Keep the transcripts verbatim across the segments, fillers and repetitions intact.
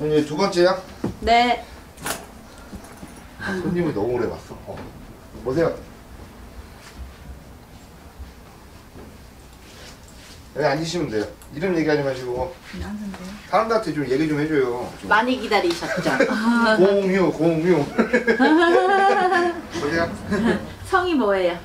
손님 두 번째야? 네. 손님이 너무 오래 왔어. 어. 오세요. 여기 앉으시면 돼요. 이름 얘기하지 마시고. 사람들한테 좀 얘기 좀 해줘요. 좀. 많이 기다리셨죠? 공유, 공유. 보세요. 성이 뭐예요?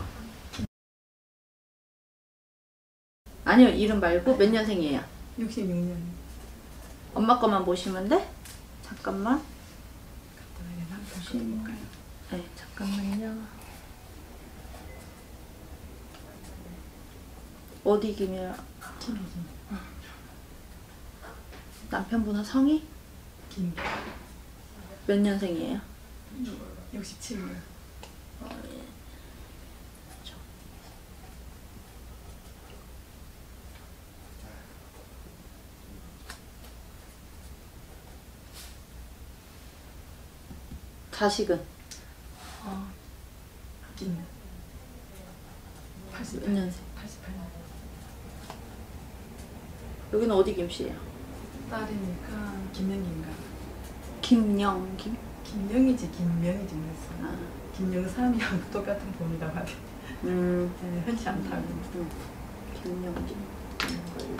아니요, 이름 말고 몇 년생이에요? 육십육 년. 엄마 거만 보시면 돼? 잠깐만. 보실까요? 네, 잠깐만요. 어디 김이야? 김이김. 남편분은 성이? 김. 몇 년생이에요? 육십칠 년. 어, 예. 저. 자식은? 어. 김. 몇 팔십팔 년. 년생? 팔십팔 년. 여기는 어디 김씨예요? 딸이니까 김영인가. 김영김? 김영이지 김명이지 그랬어. 아. 김영삼이하고 똑같은 봄이라고 하대. 음. 네, 흔치 않다고. 음. 김영김. 음.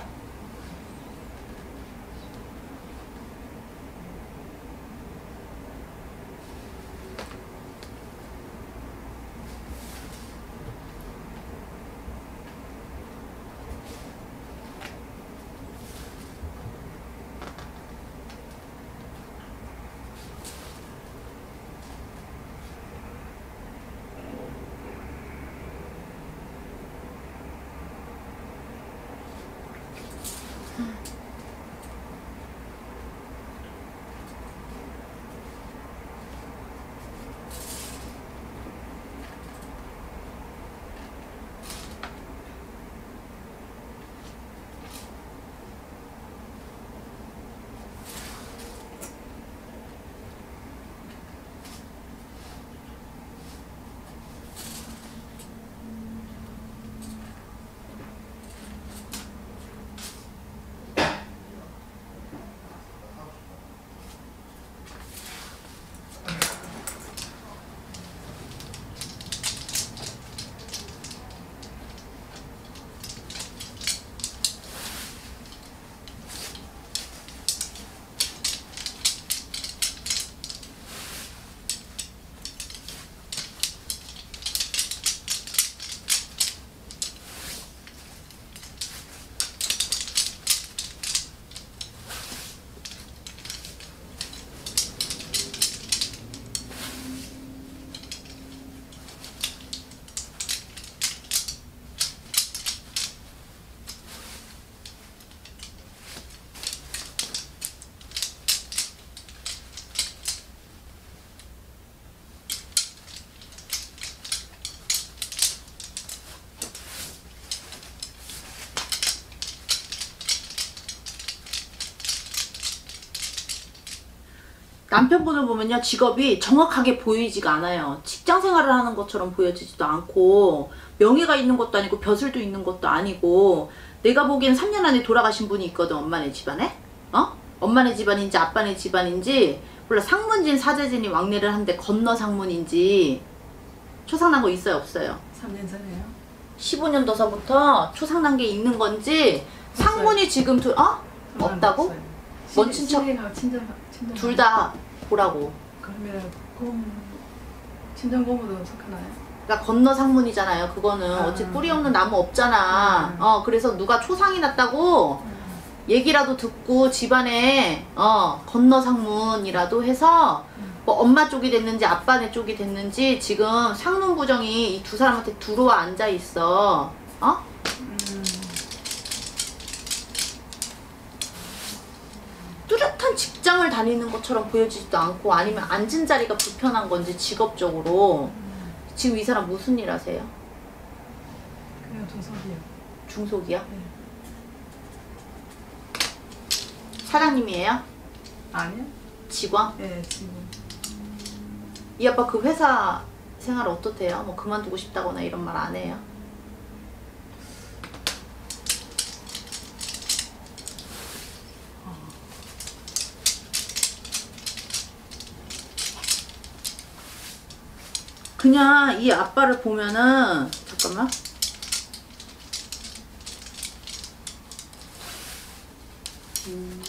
남편분을 보면요, 직업이 정확하게 보이지가 않아요. 직장 생활을 하는 것처럼 보여지지도 않고, 명예가 있는 것도 아니고 벼슬도 있는 것도 아니고, 내가 보기엔 삼 년 안에 돌아가신 분이 있거든, 엄마네 집안에. 어? 엄마네 집안인지 아빠네 집안인지 몰라. 상문진 사제진이 왕래를 한데 건너 상문인지 초상난 거 있어요, 없어요? 삼 년 전에요. 십오 년도서부터 초상난 게 있는 건지 상문이 지금 두, 어? 없다고? 뭔 친척? 친정, 친정. 둘 다 보라고. 그러면 곰 친정 고모도 속하나요? 그러니까 건너 상문이잖아요. 그거는 아, 어찌 뿌리 없는 나무 없잖아. 아, 어 그래서 누가 초상이 났다고 음. 얘기라도 듣고 집안에 어 건너 상문이라도 해서 음. 뭐 엄마 쪽이 됐는지 아빠네 쪽이 됐는지 지금 상문 부정이 이 두 사람한테 들어와 앉아 있어. 어? 음. 뚜렷한 직장을 다니는 것처럼 보여지지도 않고 아니면 앉은 자리가 불편한 건지 직업적으로. 지금 이 사람 무슨 일 하세요? 그냥 중석이요. 중속이요? 네. 사장님이에요? 아니요? 직원? 네, 지금. 이 아빠 그 회사 생활 어떻대요? 뭐 그만두고 싶다거나 이런 말 안 해요? 그냥 이 아빠를 보면은 잠깐만. 음.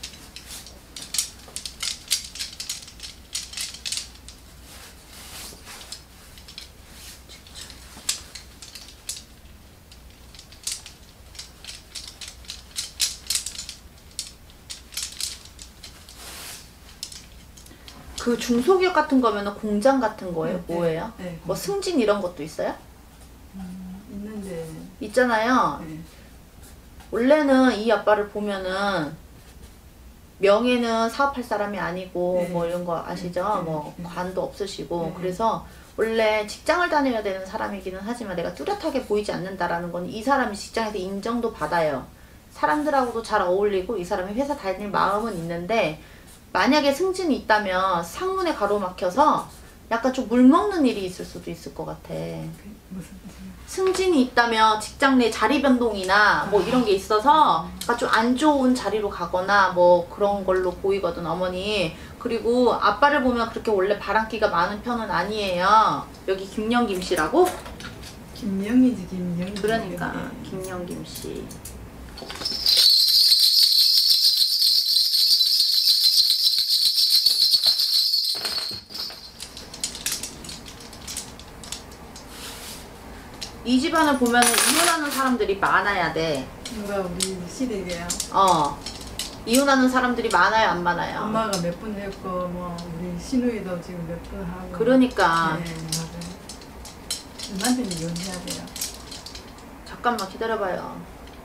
그 중소기업 같은 거면은 공장 같은 거예요? 네, 뭐예요? 네, 네, 뭐 승진 이런 것도 있어요? 음, 있는데. 있잖아요. 네. 원래는 이 아빠를 보면은 명예는 사업할 사람이 아니고 네. 뭐 이런 거 아시죠? 네, 네, 뭐 네. 관도 없으시고 네. 그래서 원래 직장을 다녀야 되는 사람이기는 하지만 내가 뚜렷하게 보이지 않는다라는 건 이 사람이 직장에서 인정도 받아요. 사람들하고도 잘 어울리고 이 사람이 회사 다닐 마음은 있는데 만약에 승진이 있다면 상문에 가로막혀서 약간 좀 물먹는 일이 있을 수도 있을 것 같아. 그 무슨 무슨. 승진이 있다면 직장 내 자리 변동이나 뭐 이런 게 있어서 약간 좀 안 좋은 자리로 가거나 뭐 그런 걸로 보이거든 어머니. 그리고 아빠를 보면 그렇게 원래 바람기가 많은 편은 아니에요. 여기 김영김 씨라고? 김영이지 김영이. 그러니까 김영김 씨. 이 집안을 보면은 이혼하는 사람들이 많아야 돼. 누가 우리 시댁이야. 어. 이혼하는 사람들이 많아요, 안 많아요? 엄마가 몇 번 했고 뭐 우리 시누이도 지금 몇 번 하고. 그러니까. 네 맞아요. 남편이 이혼해야 돼요. 잠깐만 기다려봐요.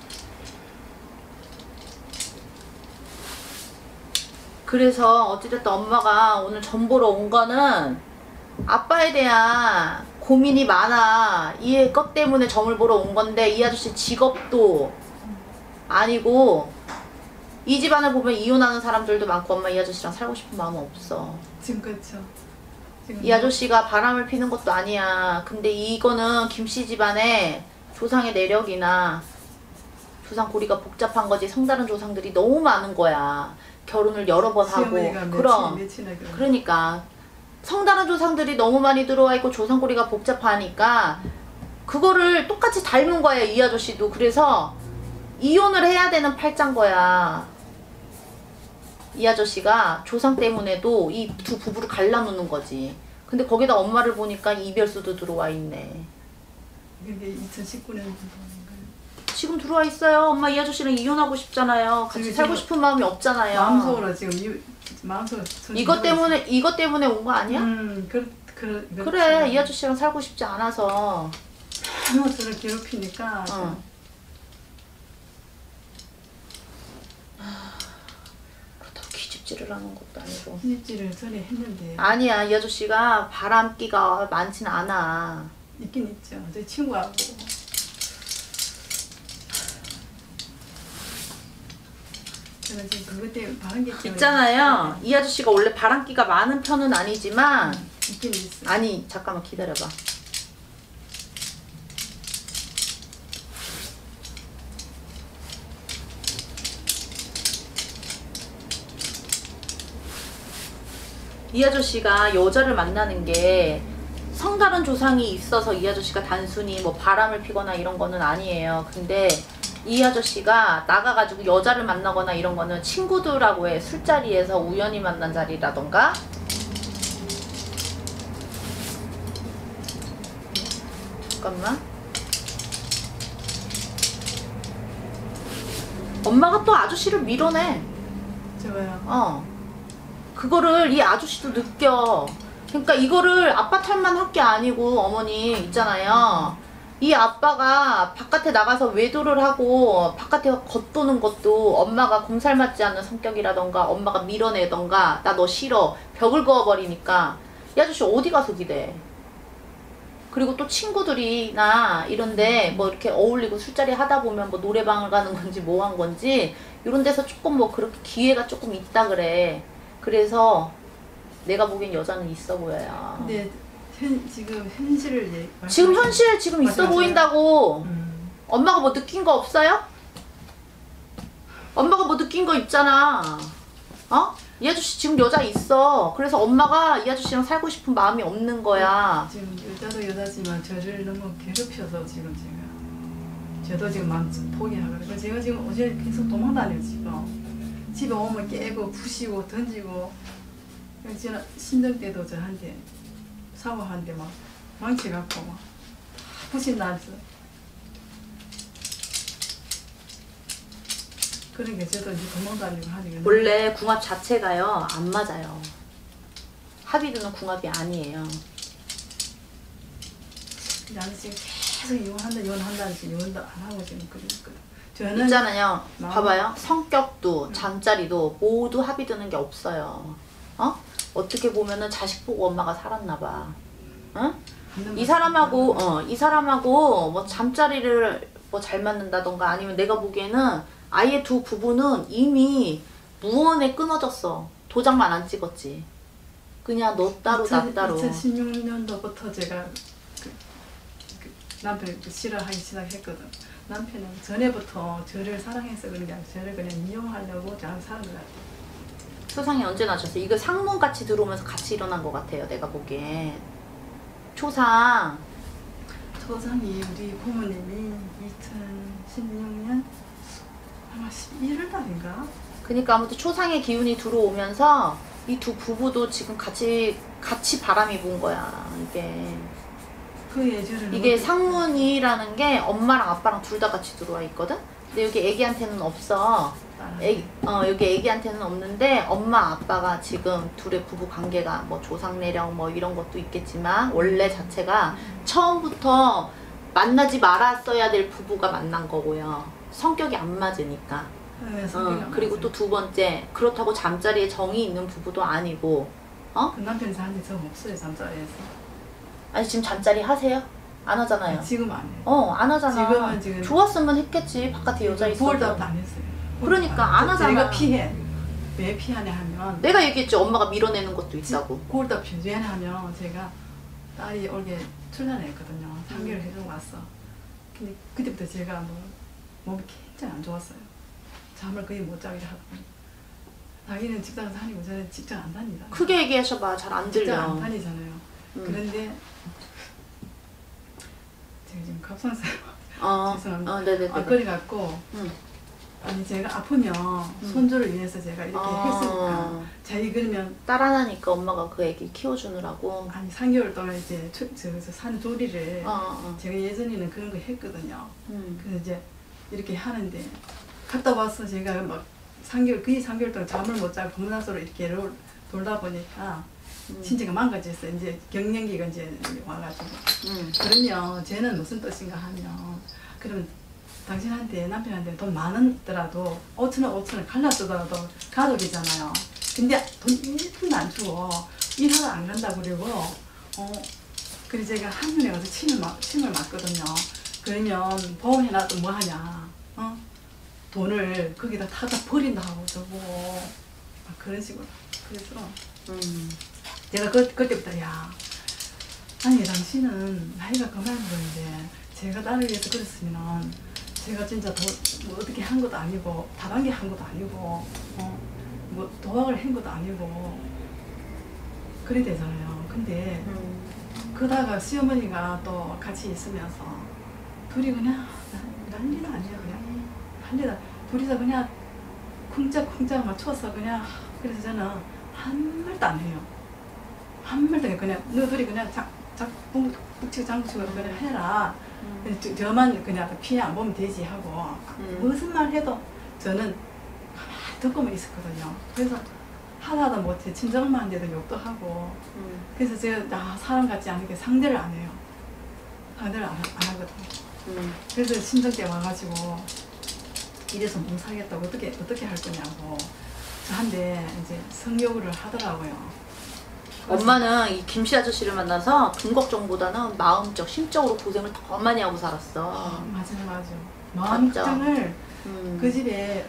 그래서 어찌됐든 엄마가 오늘 점 보러 온 거는 아빠에 대한 고민이 많아. 이 것 때문에 점을 보러 온 건데 이 아저씨 직업도 아니고 이 집안을 보면 이혼하는 사람들도 많고 엄마 이 아저씨랑 살고 싶은 마음은 없어. 지금 그렇죠. 지금 이 아저씨가 바람을 피는 것도 아니야. 근데 이거는 김씨 집안의 조상의 내력이나 조상 고리가 복잡한 거지 성다른 조상들이 너무 많은 거야. 결혼을 여러 번 하고. 시어머니가 그럼. 며칠, 며칠이나 그래. 그러니까 성다른 조상들이 너무 많이 들어와 있고 조상고리가 복잡하니까 그거를 똑같이 닮은 거야 이 아저씨도. 그래서 이혼을 해야 되는 팔자인 거야. 이 아저씨가 조상 때문에도 이 두 부부를 갈라놓는 거지. 근데 거기다 엄마를 보니까 이별수도 들어와 있네. 그게 이천십구 년도인가요? 지금 들어와 있어요. 엄마 이 아저씨랑 이혼하고 싶잖아요. 같이 지금 살고 싶은 마음이 없잖아요. 마음속으로 지금 이 마음속으로 이것 때문에 이것 때문에 온 거 아니야? 음, 그, 그, 그렇지. 그래 이 아저씨랑 살고 싶지 않아서. 이모들을 괴롭히니까 어. 그렇다고 기집질을 하는 것도 아니고. 시집질을 전에 했는데 아니야 이 아저씨가 바람기가 많진 않아. 있긴 있죠. 제 친구하고 제가 지금 그것 때문에 바람기 때문에 있잖아요. 이 아저씨가 원래 바람기가 많은 편은 아니지만 있긴 있어. 아니 잠깐만 기다려봐. 이 아저씨가 여자를 만나는 게 성다른 조상이 있어서 이 아저씨가 단순히 뭐 바람을 피거나 이런 거는 아니에요. 근데 이 아저씨가 나가가지고 여자를 만나거나 이런 거는 친구들하고의 술자리에서 우연히 만난 자리라던가 잠깐만 엄마가 또 아저씨를 밀어내. 저거요. 어 그거를 이 아저씨도 느껴. 그러니까 이거를 아빠 탓만 할 게 아니고 어머니 있잖아요. 이 아빠가 바깥에 나가서 외도를 하고 바깥에 겉도는 것도 엄마가 공살 맞지 않는 성격이라던가 엄마가 밀어내던가 나 너 싫어 벽을 그어버리니까 이 아저씨 어디 가서 기대. 그리고 또 친구들이나 이런데 뭐 이렇게 어울리고 술자리 하다 보면 뭐 노래방을 가는 건지 뭐 한 건지 이런 데서 조금 뭐 그렇게 기회가 조금 있다 그래. 그래서 내가 보기엔 여자는 있어 보여요. 근데 현, 지금 현실을 얘기 지금 현실 지금 있어 맞아, 맞아. 보인다고. 음. 엄마가 뭐 느낀 거 없어요? 엄마가 뭐 느낀 거 있잖아. 어? 이 아저씨 지금 여자 있어. 그래서 엄마가 이 아저씨랑 살고 싶은 마음이 없는 거야. 지금 여자도 여자지만 저를 너무 괴롭혀서 지금 제가 저도 지금 막 포기하고 그래서 제가 지금 어제 계속 도망다녀요 지금. 집에 오면 깨고 부시고 던지고 저는 신등 때도 저한테 사과한테 막 망치갖고 막 부신다면서 그러니까 저도 이제 도망다니고 하니까 원래 궁합 자체가요 안 맞아요. 합의되는 궁합이 아니에요. 나는 지금 계속 이혼한다 이혼한다는 지금 이혼도 안 하고 지금 그러니까 저는 있잖아요. 마음- 봐봐요. 성격도 잠자리도 모두 합의되는 게 없어요. 어? 어떻게 보면은 자식 보고 엄마가 살았나 봐. 응? 이 사람하고 어, 이 사람하고 뭐 잠자리를 뭐 잘 맞는다던가 아니면 내가 보기에는 아예 두 부부는 이미 무언에 끊어졌어. 도장만 안 찍었지. 그냥 너 따로 나 따로. 이천십육 년도부터 제가 그, 그 남편을 그 싫어하기 시작했거든. 남편은 전에부터 저를 사랑해서 그런 게 아니라 저를 그냥 이용하려고 저랑 사는 것 같아. 초상이 언제 나셨어요? 이거 상문같이 들어오면서 같이 일어난 것 같아요. 내가 보기엔. 초상. 초상이 우리 고모님이 이천십육 년 아마 십일월 달인가? 그러니까 아무튼 초상의 기운이 들어오면서 이 두 부부도 지금 같이 같이 바람이 분 거야. 이게 그 예절을 이게 너무- 상문이라는 게 엄마랑 아빠랑 둘 다 같이 들어와 있거든. 근데 여기 애기한테는 없어. 애기, 어 여기 애기한테는 없는데 엄마 아빠가 지금 둘의 부부 관계가 뭐 조상내령 뭐 이런 것도 있겠지만 원래 자체가 처음부터 만나지 말았어야 될 부부가 만난 거고요. 성격이 안 맞으니까. 네, 성격이 어, 안 그리고 맞아요. 또 두 번째 그렇다고 잠자리에 정이 있는 부부도 아니고. 어? 그 남편이 저한테 정 없어요 잠자리에서. 아니 지금 잠자리 하세요? 안 하잖아요. 지금 안 해요. 어 안 하잖아. 지금은 지금- 좋았으면 했겠지. 바깥에 여자 있어도. 구월달부터 안 했어요. 그러니까 안 하잖아. 제가 피해. 왜 피하냐 하면 내가 얘기했지. 엄마가 밀어내는 것도 있다고. 구월달 피해 하면 제가 딸이 올게 출산했거든요. 삼 개월 해주고 왔어. 근데 그때부터 제가 뭐 몸이 굉장히 안 좋았어요. 잠을 거의 못 자게 하고. 자기는 직장 다니고 저는 직장 안 다니다. 크게 얘기하셔봐. 잘 안 들려. 직장 안 다니잖아요. 음. 그런데 제가 지금 갑상선 어, 죄송합니다. 어, 네네네. 아 그래갖고 응. 아니 제가 아프면 손주를 위해서 제가 이렇게 아. 했으니까 자기 그러면 딸 하나니까 엄마가 그 애기 키워주느라고. 아니 삼 개월 동안 이제 저산 조리를 어, 어. 제가 예전에는 그런 거 했거든요. 음. 그래서 이제 이렇게 하는데 갔다 와서 제가 막 삼 개월 거의 삼 개월 동안 잠을 못 자고 병나서로 이렇게 롤- 돌다 보니까 음. 신체가 망가졌어요. 이제 경련기가 이제 와가지고 음. 그러면 쟤는 무슨 뜻인가 하면 그러면 당신한테 남편한테 돈 많더라도 오천 원 오천 원 갈라주더라도 가족이잖아요. 근데 돈 일 푼도 안 주고 일하러 안 간다 그러고 어 그래서 제가 한눈에 가서 침을 맞 침을 맞거든요. 그러면 보험해놔도 뭐 하냐 어 돈을 거기다 타다 버린다고 저거 막 그런 식으로 그래서 음. 제가 그, 그때부터 야 아니 당신은 나이가 그만 그런데 제가 나를 위해서 그랬으면 제가 진짜 도, 뭐 어떻게 한 것도 아니고 다단계 한 것도 아니고 어, 뭐 도박을 한 것도 아니고 그래 되잖아요. 근데 음. 그러다가 시어머니가 또 같이 있으면서 둘이 그냥 난리도 아니야 그냥 난리다 둘이서 그냥 쿵짝쿵짝 맞춰서 그냥 그래서 저는 한 말도 안 해요. 한 말도 안 해요. 그냥 너둘이 그냥 작, 작, 북치고 장구치고 그냥 해라. 음. 저, 저만 그냥 피해 안 보면 되지 하고 음. 무슨 말 해도 저는 가만히 듣고만 있었거든요. 그래서 하나도 못해 친정엄마한테도 욕도 하고 음. 그래서 제가 나 사람 같지 않게 상대를 안 해요. 상대를 안, 안 하거든요. 음. 그래서 친정 때 와가지고 이래서 못 살겠다고 어떻게 어떻게 할 거냐고 저한테 이제 성욕을 하더라고요. 엄마는 이 김씨 아저씨를 만나서 돈 걱정보다는 마음적, 심적으로 고생을 더 많이 하고 살았어. 아, 맞아 맞아. 마음 맞죠? 걱정을 음. 그 집에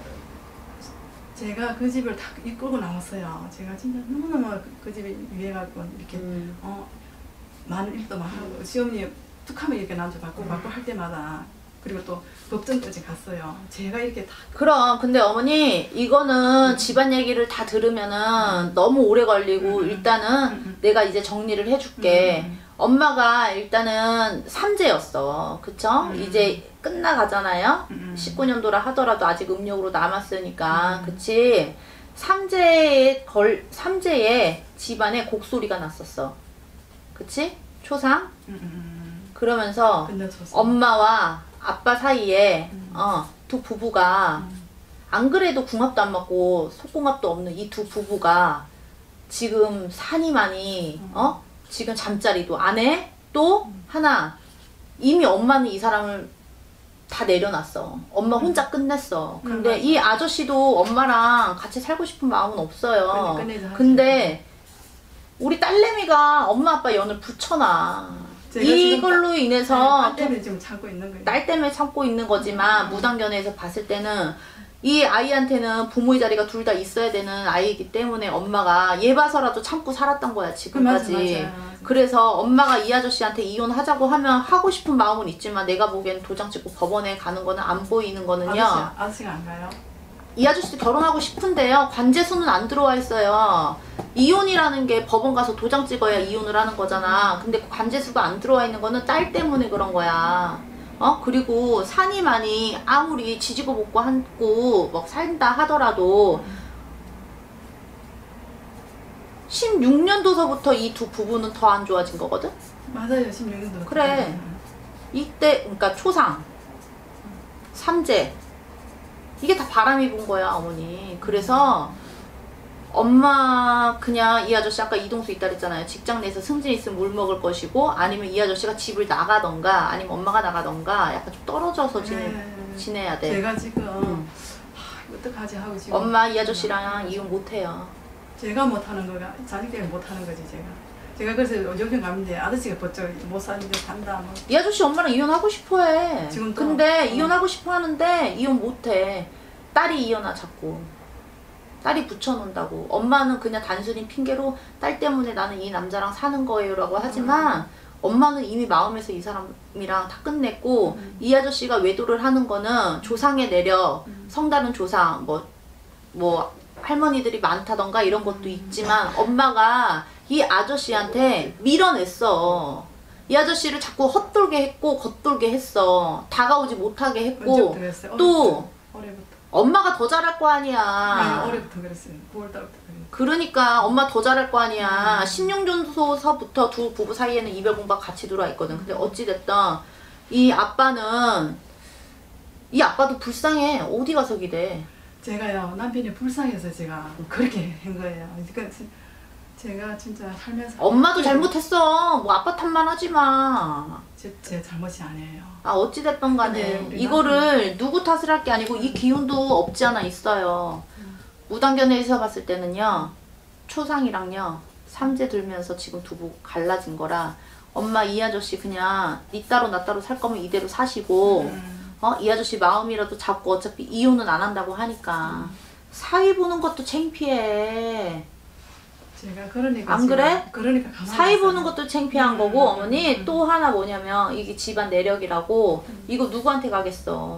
제가 그 집을 다 이끌고 나왔어요. 제가 진짜 너무너무 그, 그 집에 위해가지고 이렇게 음. 어 많은 일도 많고 시어머니 툭하면 이렇게 나한테 받고 받고 할 때마다 그리고 또 법정까지 갔어요. 제가 이렇게 다 그럼 근데 어머니 이거는 집안 얘기를 다 들으면은 너무 오래 걸리고 음. 일단은 음. 내가 이제 정리를 해줄게. 음. 엄마가 일단은 삼재였어. 그쵸? 음. 이제 끝나가잖아요. 음. 십구 년도라 하더라도 아직 음력으로 남았으니까. 음. 그치? 삼재에 걸, 삼재에 집안에 곡소리가 났었어. 그치? 초상? 음. 그러면서 끝내줬어. 엄마와 아빠 사이에 음. 어, 두 부부가 음. 안 그래도 궁합도 안 맞고 속궁합도 없는 이 두 부부가 지금 산이 많이 음. 어? 지금 잠자리도 안 해? 또 음. 하나 이미 엄마는 이 사람을 다 내려놨어. 엄마 혼자 끝냈어. 음, 근데 맞아. 이 아저씨도 엄마랑 같이 살고 싶은 마음은 없어요. 끝내- 끝내자 하지. 근데 우리 딸내미가 엄마 아빠 연을 붙여놔. 제가 지금 이걸로 인해서 딸 때문에 지금 참고 있는 거예요. 딸 때문에 참고 있는 거지만 음. 무단견해에서 봤을 때는 이 아이한테는 부모의 자리가 둘 다 있어야 되는 아이이기 때문에 엄마가 얘 봐서라도 참고 살았던 거야 지금까지. 맞아, 맞아, 맞아. 그래서 엄마가 이 아저씨한테 이혼하자고 하면 하고 싶은 마음은 있지만 내가 보기엔 도장 찍고 법원에 가는 거는 안 보이는 거는요. 아저씨, 아저씨가 안 가요? 이 아저씨도 결혼하고 싶은데요. 관제수는 안 들어와 있어요. 이혼이라는 게 법원 가서 도장 찍어야 이혼을 하는 거잖아. 근데 그 관제수가 안 들어와 있는 거는 딸 때문에 그런 거야. 어? 그리고 산이 많이 아무리 지지고 볶고 한고 막 산다 하더라도 십육 년도서부터 이 두 부부는 더 안 좋아진 거거든? 맞아요. 십육 년도. 그래. 이때 그러니까 초상 삼재 이게 다 바람이 분 거야 어머니. 그래서 엄마 그냥 이 아저씨 아까 이동수 있다 그랬잖아요. 직장 내에서 승진 있으면 물 먹을 것이고 아니면 이 아저씨가 집을 나가던가 아니면 엄마가 나가던가 약간 좀 떨어져서 지내, 네. 지내야 돼. 제가 지금 음. 하, 이거 어떡하지 하고 지금 엄마 이 아저씨랑 이혼 못해요. 제가 못하는 거가 자식 때문에 못하는 거지 제가. 제가 그래서 요즘 가는데 아저씨가 버쩍 못 사는데 산다 뭐. 이 아저씨 엄마랑 이혼하고 싶어 해. 지금도? 근데 어. 이혼하고 싶어 하는데 이혼 못해. 딸이 이혼하 자꾸. 딸이 붙여놓는다고. 엄마는 그냥 단순히 핑계로 딸 때문에 나는 이 남자랑 사는 거예요 라고 하지만 음. 엄마는 이미 마음에서 이 사람이랑 다 끝냈고 음. 이 아저씨가 외도를 하는 거는 조상에 내려 음. 성다른 조상 뭐 뭐 할머니들이 많다던가 이런 것도 음. 있지만 엄마가 이 아저씨한테 밀어냈어. 이 아저씨를 자꾸 헛돌게 했고 겉돌게 했어. 다가오지 못하게 했고 언제부터 그랬어요? 또 올해부터. 엄마가 더 잘할 거 네, 아니야. 올해부터 그랬어요. 구월달부터 그랬어요. 그러니까 엄마 더 잘할 거 아니야. 음. 십육 년도서부터 두 부부 사이에는 이별 공박 같이 들어와 있거든. 근데 어찌됐든 이 아빠는 이 아빠도 불쌍해. 어디 가서 기대. 제가요 남편이 불쌍해서 제가 그렇게 한 거예요. 그러니까 지- 제가 진짜 살면서 엄마도 잘못했어. 뭐 아빠 탓만 하지 마. 제, 제 잘못이 아니에요. 아 어찌됐든 간에 근데 우리 이거를 누구 탓을 할 게 아니고 이 기운도 없지 않아 있어요. 음. 무단견해에서 봤을 때는요. 초상이랑요. 삼재 들면서 지금 두부 갈라진 거라 엄마 이 아저씨 그냥 니 따로 나 따로 살 거면 이대로 사시고 음. 어? 이 아저씨 마음이라도 잡고 어차피 이혼은 안 한다고 하니까 음. 사위 보는 것도 창피해. 제가 그러니까 안 제가 그래? 그러니까 가만히 사위 있어요. 보는 것도 창피한 음, 거고 음, 어머니 음. 또 하나 뭐냐면 이게 집안 내력이라고 이거 누구한테 가겠어.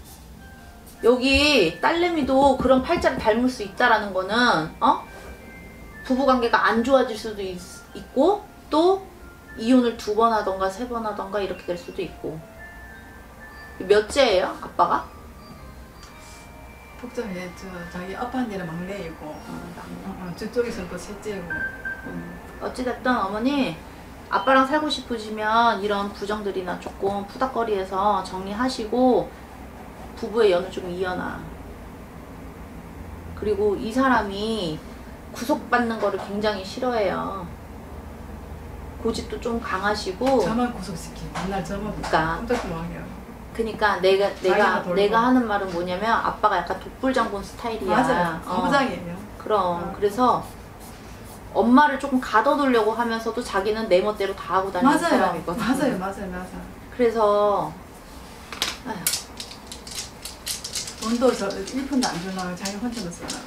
여기 딸내미도 그런 팔자를 닮을 수 있다라는 거는 어? 부부관계가 안 좋아질 수도 있, 있고 또 이혼을 두 번 하던가 세 번 하던가 이렇게 될 수도 있고. 몇째예요 아빠가? 복잡해. 저 자기 아빠한테는 막내이고 어, 어, 저쪽에서는 또 셋째고. 음, 어찌됐든 어머니 아빠랑 살고 싶으시면 이런 부정들이나 조금 푸닥거리해서 정리하시고 부부의 연을 좀 이어놔. 그리고 이 사람이 구속받는 거를 굉장히 싫어해요. 고집도 좀 강하시고 저만 구속시키. 맨날 저만 그러니까. 꼼짝도 못 하게 하고. 그러니까 내가 내가 자기가 돌고. 내가 하는 말은 뭐냐면 아빠가 약간 독불장군 스타일이야. 맞아요. 어. 사부장이에요. 그럼 어. 그래서 엄마를 조금 가둬두려고 하면서도 자기는 내 멋대로 다 하고 다니는 맞아요. 사람이거든. 맞아요. 맞아요. 맞아요. 그래서 아휴, 돈도 저 일 푼도 안 주려고 자기 혼자만 쓰려고.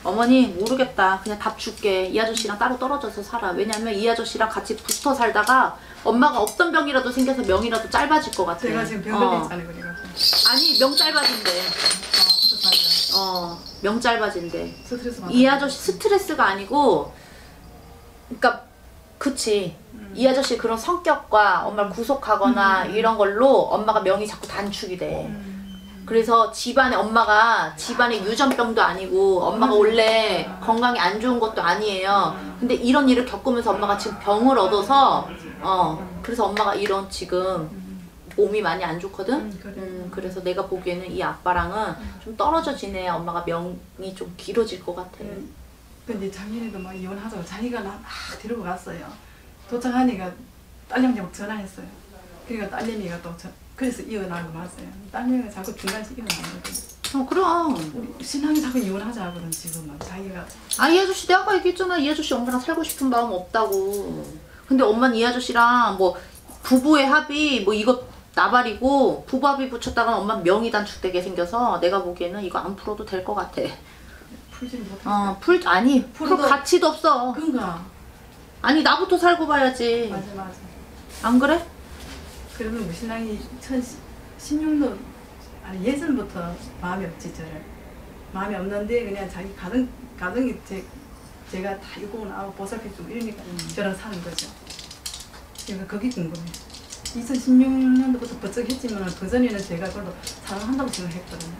어머니 모르겠다. 그냥 답 줄게. 이 아저씨랑 따로 떨어져서 살아. 왜냐면 이 아저씨랑 같이 붙어 살다가 엄마가 없던 병이라도 생겨서 명이라도 짧아질 것 같아. 제가 지금 병 어. 걸렸잖아요. 그래가지고. 아니 명 짧아진대. 아, 붙어 살아요. 어, 명 짧아진대. 스트레스 많아. 이 아저씨 스트레스가 아니고, 그니까, 그치. 음. 이 아저씨 그런 성격과 엄마를 구속하거나 음. 이런 걸로 엄마가 명이 자꾸 단축이 돼. 음. 그래서 집안에 엄마가 집안에 유전병도 아니고 엄마가 원래 건강이 안 좋은 것도 아니에요. 근데 이런 일을 겪으면서 엄마가 지금 병을 얻어서 어 그래서 엄마가 이런 지금 몸이 많이 안 좋거든. 음, 그래. 음, 그래서 내가 보기에는 이 아빠랑은 좀 떨어져 지내야 엄마가 명이 좀 길어질 것 같아. 음. 근데 작년에도 막 이혼하자고 자기가 나 막 데리고 갔어요. 도착하니까 딸내미한테 막 전화했어요. 그러니까 딸내미가 또 저, 그래서 이혼하고 말았어요. 딸내미가 자꾸 중간에 이혼하거든. 어 그럼. 우리 신랑이 자꾸 이혼하자 하거든 지금은 자기가. 아 이 아저씨 내가 아까 얘기했잖아. 이 아저씨 엄마랑 살고 싶은 마음 없다고. 근데 엄마는 이 아저씨랑 뭐 부부의 합의 뭐 이거 나발이고 부부 합의 붙였다가 엄마 명의 단축되게 생겨서 내가 보기에는 이거 안 풀어도 될 것 같아. 풀지를 못했어. 어, 풀 아니 풀 풀어도- 가치도 없어. 그런가. 아니 나부터 살고 봐야지. 맞아 맞아. 안 그래? 그러면 우리 신랑이 천십육 년 아니 예전부터 마음이 없지 저를. 마음이 없는데 그냥 자기 가정 가정이 제 제가 다 이고 나고 보살펴주고 이러니까 저랑 사는 거죠. 그러니까 그게 궁금해. 이천십육 년도부터 버쩍 했지만 그 전에는 제가 그래도 사랑한다고 생각했거든요.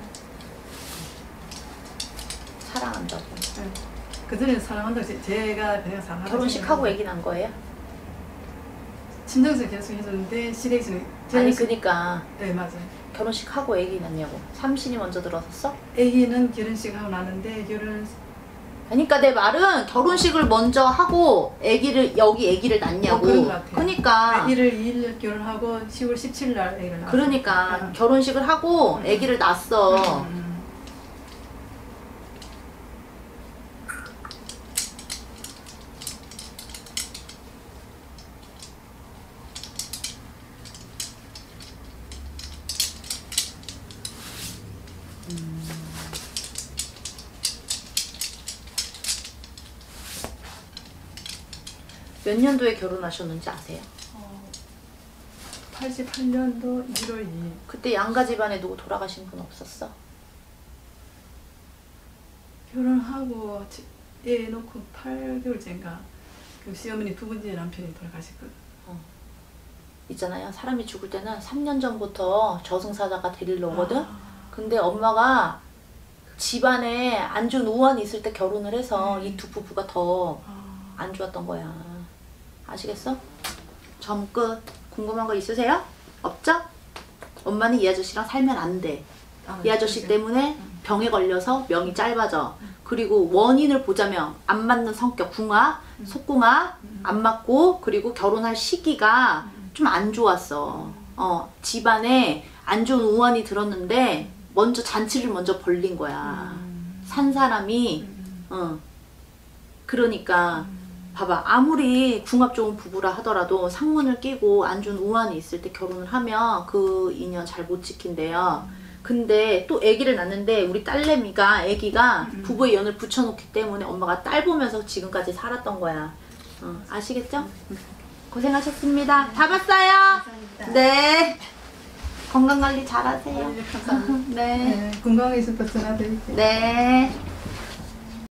사랑한다고. 네. 그 전에는 사랑한다고 제, 제가 그냥 사랑한다고 결혼식하고 생각했는데 애기 난 거예요? 친정에서 계속 해줬는데 시댁에서는 아니 저는- 그니까 네 맞아요. 결혼식하고 애기 낳냐고. 삼신이 먼저 들어섰어? 아기는 결혼식 하고 나는데 결혼 그러니까 내 말은 결혼식을 먼저 하고 애기를 여기 애기를 낳냐고. 어, 그런 것 같아요. 그러니까 일월 이 일 결혼하고 시월 십칠 일 날 애를 낳았어요. 그러니까 응. 결혼식을 하고 애기를 낳았어. 음. 몇 년도에 결혼하셨는지 아세요? 어, 팔십팔 년도 일월 이 일 그때 양가 집안에 누구 돌아가신 분 없었어? 결혼하고 지- 애 놓고 팔 개월째인가 그 시어머니 두 번째 남편이 돌아가셨거든. 있잖아요. 사람이 죽을 때는 삼 년 전부터 저승사자가 데리러 오거든. 아. 근데 엄마가 집안에 안 좋은 우환이 있을 때 결혼을 해서 음. 이 두 부부가 더 아, 안 좋았던 거야. 아시겠어? 점 끝. 궁금한 거 있으세요? 없죠? 엄마는 이 아저씨랑 살면 안 돼. 아, 이 아저씨 그러게. 때문에 음. 병에 걸려서 명이 짧아져. 그리고 원인을 보자면 안 맞는 성격, 궁합, 속궁합, 안 맞고 그리고 결혼할 시기가 좀 안 좋았어. 어, 집안에 안 좋은 우환이 들었는데 먼저 잔치를 먼저 벌린 거야. 음. 산 사람이 음. 어. 그러니까 봐봐. 아무리 궁합 좋은 부부라 하더라도 상문을 끼고 안 좋은 우환이 있을 때 결혼을 하면 그 인연 잘 못 지킨대요. 근데 또 아기를 낳는데 우리 딸내미가 아기가 부부의 연을 붙여놓기 때문에 엄마가 딸 보면서 지금까지 살았던 거야. 어, 아시겠죠? 고생하셨습니다. 다 봤어요? 감사합니다. 네. 건강관리 잘하세요. 네, 감사합니다. 네. 네, 건강해서 더 전화드릴게요. 네.